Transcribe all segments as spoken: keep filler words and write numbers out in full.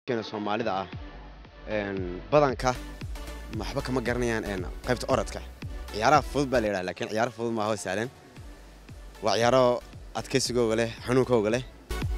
كنا Soomaalida ah een badanka maxba kama garanayaan een qaybta orodka ciyaaraha fudud baa la yiraahdaa laakiin ciyaar fudud ma aha saalan waa ciyaaro adkaysigooga leh xanuunkooga leh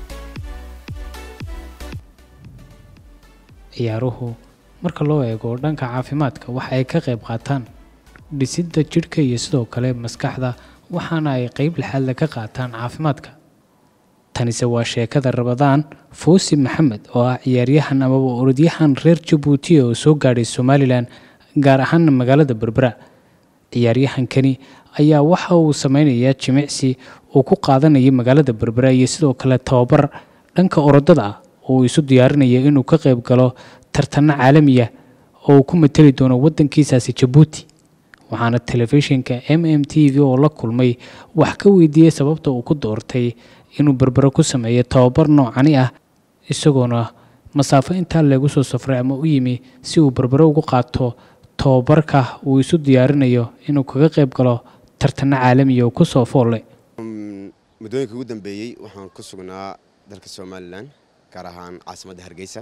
ciyaaruhu marka loo eego dhanka caafimaadka waxa ay ka qayb qaataan dhisidda jidhka iyo sidoo kale maskaxda waxaana ay qayb lixaad ka qaataan caafimaadka tanise waa sheekada Rabadaan Fawzi Maxamed oo ah ciyaaryahan ama orodyahan reer Djibouti oo soo gaaray Somaliland gaar ahaan magaalada Berbera ciyaaryahankani ayaa waxa uu sameeyaa jimicsi oo ku qaadanaya magaalada Berbera iyo sidoo kale tababar dhanka orodada ah oo isu diyaarinaya inuu ka qayb galo tartan caalami ah oo ku matali doono wadankiisaasi Djibouti waxaana telefishinka M M T V oo la kulmay wax ka weydiiyay sababta uu ku doortay inuu Berbera ku sameeyo tababar noocan ah isagoona masaafo inta lagu soo safray ama u yimi si uu Berbera ugu qaato tababarka uu isu diyaarinayo inuu kaga qayb galo tartan caalami ah oo ku soo foolay mudooyinka ugu dambeeyay waxaan ku sugnaa dalka Somaliland gaar ahaan caasimadda Hargeysa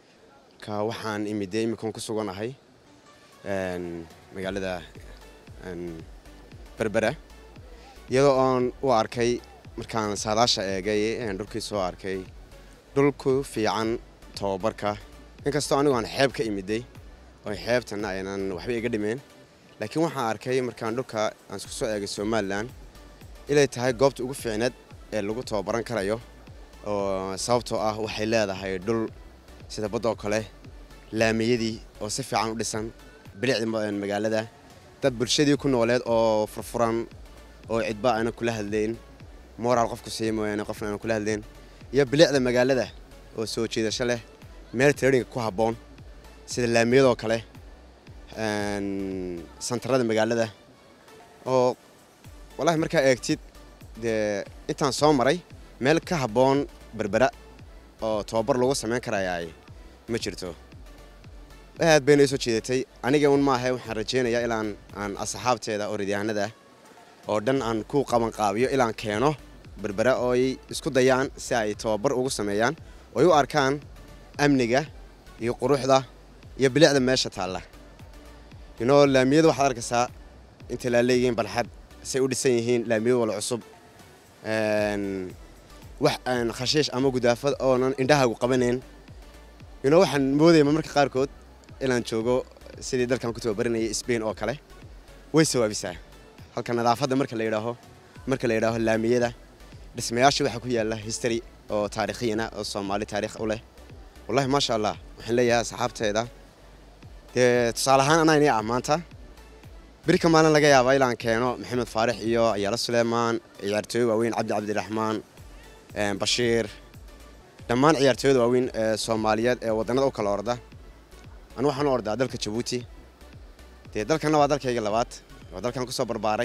ka waxaan imiday imikoon ku suganahay een magaalada een Berbera iyadoo aan u arkay markaan saadaasha eegay ee dhulkii soo arkay dhulku fiican tababarka inkastoo anigu aan xeeb ka imiday oo xeebtana aynan waxba iga dhimeen laakiin waxaan arkay markaan dhulka aan isku soo eegay Somaliland ilaa tahay goobta ugu fiicneed ee lagu tababaran karayo oo sababtoo ah waxay leedahay dhul sida badoo kale laamiyadii oo si fiican u dhisan bilicda magaalada dad bulshadii ku nooleed oo furfuran oo cidba ayna kula hadleen moral qofku siiyay qofna ayna kula hadleen iyo bilicda magaalada oo soo jeedasho leh meel training ku haboon sida laamiyadoo kale een santarada magaalada oo wallahi markaa eegtid de intaan soo maray meel ka haboon Berbera oo tababar lagu sameyn karaayay ma jirto aad been soo jeedatay aniga un ma ahay waxaan rajeynayaa ilaan aan asxaabteeda orodyahanada oo dhan aan ku qaban qaabiyo ilaan keeno Berbera oo ay isku dayaan si ay tababar ugu sameeyaan oo u arkaan amniga iyo quruxda iyo bilicda meesha taala inoo laamiyada waxa arkaysaa inta la leeyeen balxad say u dhisan yihiin laamiyada wala cusub een wax aan khashish ama gudaafad oo aan indhaha ugu qabaneen inoo waxaan moodeeyay marka qaar kood ilaan joogo sidii dalkan ku tababaranayay Spain oo kale way sawaabisaa halka nadaafadda marka la yiraahdo marka la yiraahdo laamiyada dhismayaasha waxa ku yaala history oo taariikhiina oo Soomaali taariikh u leh wallahi ma sha Allah waxaan leeyahay saxaabteeda de tusaalahaan ana inay amaanta birka maalan laga yaabay ilaan keeno Maxamed Faarax iyo Ayaala Suleemaan ciyaartooy waaweyn Cabdi Cabdiraxmaan een Bashiir dhammaan ciyaartooyda waaweyn ee Soomaaliyeed ee wadanada u kala orda أنا waxaan u ordaa dalka Djibouti ee dalkana waa dalkayga labaad waa dalkan ku soo barbaaray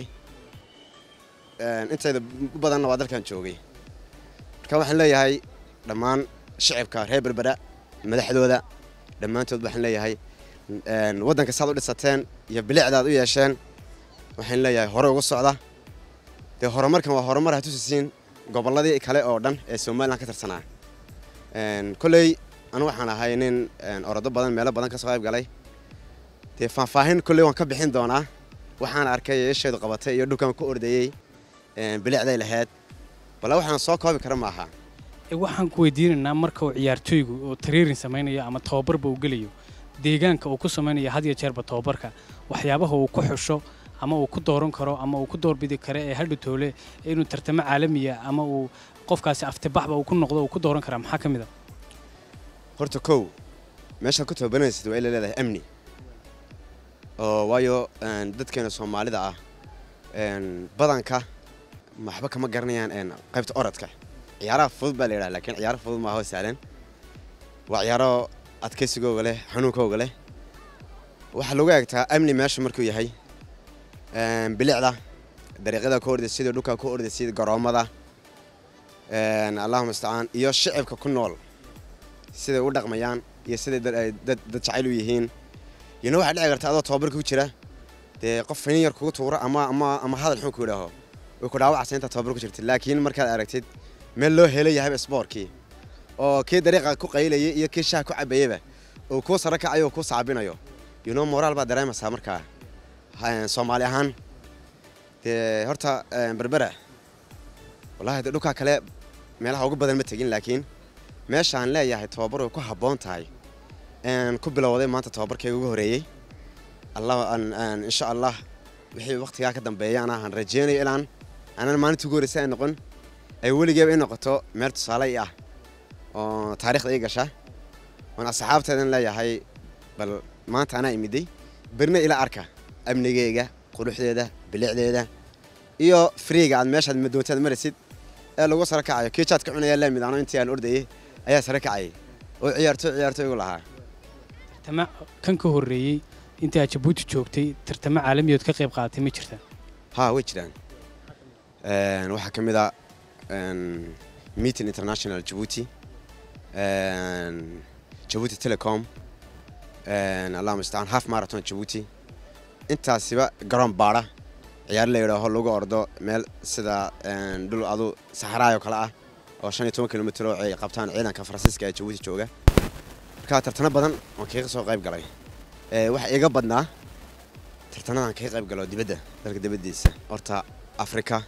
een intayda badan waa dalkan joogay marka waxaan leeyahay dhamaan shacabka reer Berbera madaxdooda dhamaantood waxaan leeyahay een wadanka saad u dhisateen iyo bilicdaad u yeesheen waxaan leeyahay hore uga socda de horumarkan waa horumar ha tusisiin goboladii kale oo dhan ee Somaliland ka tirsanaa een kulay أنا waxaan ahay nin orado badan meel badan ka soo qayb galay tii faahfaahin kulli waan ka bixin doonaa waxaan arkay yeesheedu qabatay iyo dhulkan ku ordayay een bilicday lahayd wala waxaan soo koobi kara ma aha ee waxaan ku weydiinaynaa marka uu ciyaartooygu oo training sameeyo ama tababarba uu galayo deegaanka uu ku sameeyo had iyo jeerba tababarka waxyaabaha uu ku xusho ama uu ku dooran karo ama uu ku doorbidi karo ee hadhu toole inuu tartamo caalami ah ama uu qofkaasi aftibaxba uu ku noqdo uu ku dooran kara maxaa kamid ah horta kow meesha ku tababaraysid waa leedahay amni oo waayo een dadkeena Soomaalida ah een badanka maxba kama garanayaan een qaybta orodka ciyaaraha fudud baa la yiraahdaa laakiin ciyaar fudud ma aha saalan waa ciyaaro adkaysigooga leh xanuunkooga leh waxa lagu eegtaa amni meesha markuu yahay een bilicda dariiqada ku orday sida dhulka ku orday sida garoomada een Allahumma musta'an iyo shacabka ku nool sida u dhaqmayaan iyo sida dad dad jacayl u yihiin iyana waxa dhici karta adoo tababar ku jira de qof faniin yar kugu tuura ama ama ama hadal xun ku yiraahdo oo ku dhaawacsan inta tababar ku jirtay laakiin markaad aragtid meel loo helay yahay sportkii oo kii dariiqa ku qaylayay iyo kii shaah ku cabayayba oo ku sara kacayo ku saabinayo you know moral ba dareemaysaa markaa Soomaali ahaan ee horta Berbera wallahi dhulka kale meelaha ugu badan ma tagin laakiin meeshaan leeyahay tababar oo ku haboon tahay een ku bilowday maanta tababarkay ugu horeeyay Allah aan insha Allah wixii waqtiga ka dambeeyana aan rajeenay ilaan aanan maalinta ugu horeysay noqon ay weligeeba in noqoto meel tusaale ah oo taariikhda ay gasha wana asxaabteedan leeyahay bal maanta ana imiday birna ila arka amnigeyga quruxdeeda bilicdeeda iyo freega aad meeshaad madootaad marisid ee lagu sara kacayo kiichaad ka cunaya la midano intii aan ordayay ayaa sara kacay oo ciyaarto ciyaarto igu lahaa tartama kan ka horeeyay intii aad Djibouti joogtay tartama caalamiyeed ka qayb qaadatay ma jirtaa ha way jiraan een waxa kamid ah een meeting international Djibouti een Djibouti Telecom een Allah mustaan half marathon Djibouti intaasiba garoon baara ciyaar la yiraahdo lagu ordo meel sida een dhul adu saxaraayo kala ah oo shan iyo toban kiiloomitir oo ay qabtaan ciidanka Faransiiska ee Djibouti jooga marka tartana badan oo kaga soo qayb galay ee waxa iga badnaa tartanadan kaga qayb galo dibadda dalka dibadiisa horta Afrika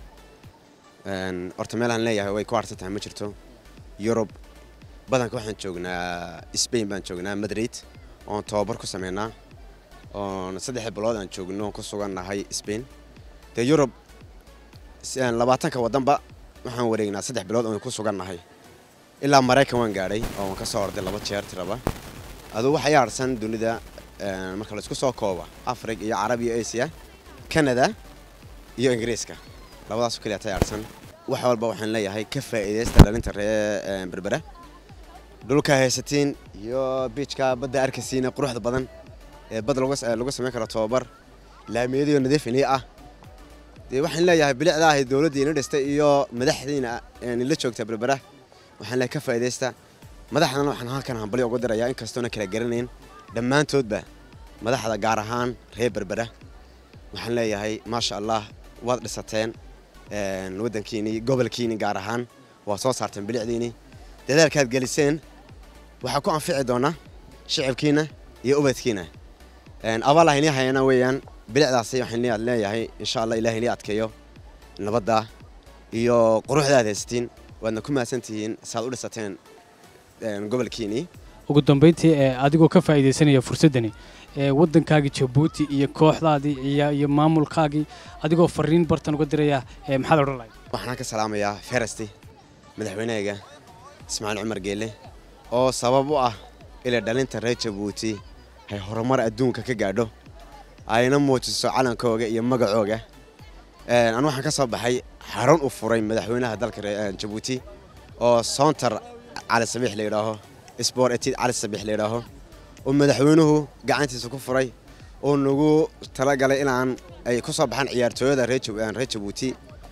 een horta meelaan leeyahay way ku arsataa ma jirto Europe badanka waxaan joognaa Spain baan joognaa Madrid oo tababar ku sameynaa oo saddex bilood aan joogno ku suganahay Spain te Europe saan labaatan ka wadanba waxaan wareegnaa saddex bilood oo ku suganahay ilaa Mareykan waan gaaray oo aan ka soo orday laba jeer tiraba adu waxa yaarsan dunida marka la isku soo kooba Afrika iyo Carabiga iyo Asia Canada iyo Ingiriiska labadaas kaliya tayaarsan wax walba waxaan leeyahay ka faa'iideysta dhalinta reer Berbera dhulka haysatiin iyo beachka badda arkaysiina quruxda badan ee bad lagu lagu sameyn karo tababar laamiyada nadiif ah de waxaan leeyahay bilicdaha dawladda dhistay iyo madaxdiina in la joogta Berbera waxaan leeyahay ka faa'iideysta madaxdana waxaan halkan hanbali ugu dirayaa in kastoona kala garaneyn dhamaantoodba madaxda gaar ahaan reer Berbera waxaan leeyahay ma sha Allah waad dhisateen een wadankiini gobolkiini gaar ahaan waa soo saarteen bilicdiini dadaalkaad galiseen waxa ku anfici doona shacabkiina iyo ubadkiina een abaalahayna hayna weeyaan bilicdaasi waxaan leeyahay insha Allah Ilaahay inii adkeeyo nabadda iyo quruxdaada haystiin waadna ku maasantihiin saad u dhisateen een gobolkiini ugu dambeyntii adigoo ka faa'iideysanaya fursadani ee wadankaaga Djibouti iyo kooxdaadii iyo maamulkaagii adigoo fariin bartan uga diraya maxaad oran lahayd waxaan ka salaamayaa Feresti madaxweynaha Ismaaciil Cumar Geele oo sabab u ah ila dhalinta reer Djibouti hay horumar adduunka ka gaadho ayna muujiso calankooga iyo magacooga een aan waxaan ka soo baxay xarun u furay madaxweynaha dalka Djibouti oo Center Cali Sabiix la yiraahdo Sport Etid Cali Sabiix la yiraahdo oo madaxweynuhu gacantiisa ku furay oo nagu tala galay inaan ay ku soo baxaan ciyaartooyada reer Djibouti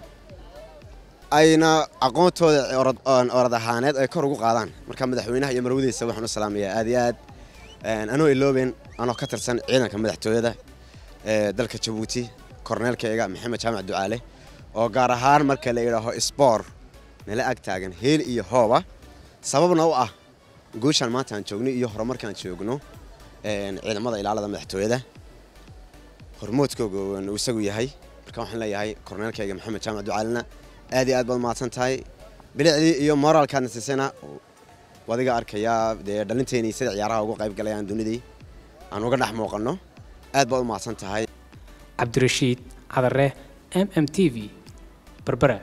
ayna aqoontooda orad ahaaneed ay kor ugu qaadaan marka madaxweynaha iyo marwadiisa waxaan u salaamayaa aad iyo aad een anoo ilooben anoo ka tirsan ciidanka madaxtooyada ee dalka Djibouti korneelkayga Maxamed Jaamac Ducaale oo gaar ahaan marka la yiraahdo sport nala ag taagan heel iyo hooba sababna u ah guushan maanta aan joogno iyo horumarkan joogno een ciidamada ilaalada madaxtooyada hormoodkooga uu isagu yahay marka waxaan leeyahay korneelkayga Maxamed Jaamac Ducaalena aad iyo aad baad mahadsan tahay bilicdii iyo moralkaadna siisana wadiga arkaya dhalinteeni sida ciyaaraha ugu qayb galayaan dunidii aan uga dhex muuqano aad baad u mahadsan tahay Cabdirashiid Cadare M M T V Berbera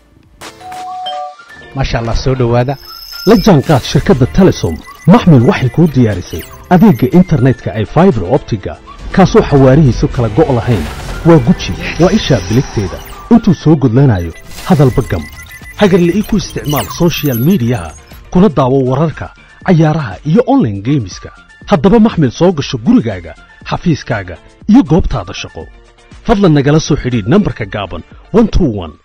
ما شاء الله سو دhowaada la jaanqaad shirkadda Telesom maxmil waxay ku diyaarisay adeegga internetka ay fiber optiga kaasoo xawaarihiisu kala go' lahayn waa guji waa isha biligteeda intuu soo gudlanayo hadalba gam hagarle ku isticmaal social media kuna daawo wararka ciyaaraha iyo online gameska haddaba maxmil soo gasho gurigaaga xafiiskaaga iyo goobtaada shaqo fadlan nagala soo xidhiidh nambarka gaaban one two one